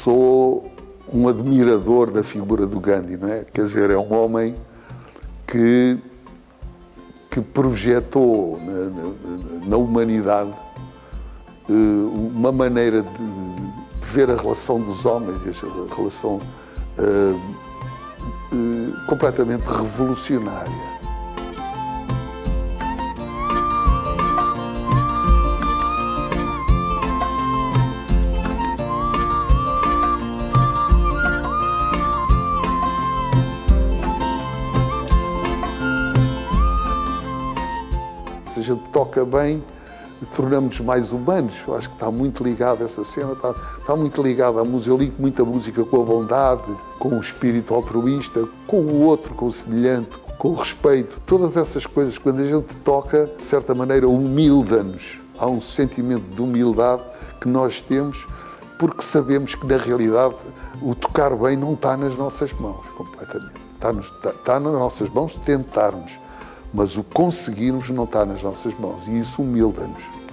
sou um admirador da figura do Gandhi, não é? Quer dizer, é um homem que projetou na humanidade uma maneira de ver a relação dos homens, a relação completamente revolucionária. Se a gente toca bem, tornamos-nos mais humanos. Eu acho que está muito ligado a essa cena, está muito ligado à música. Eu ligo muita música com a bondade, com o espírito altruísta, com o outro, com o semelhante, com o respeito. Todas essas coisas, quando a gente toca, de certa maneira, humilda-nos. Há um sentimento de humildade que nós temos, porque sabemos que, na realidade, o tocar bem não está nas nossas mãos, completamente. Está nas nossas mãos tentarmos. Mas o conseguirmos não está nas nossas mãos e isso humilda-nos.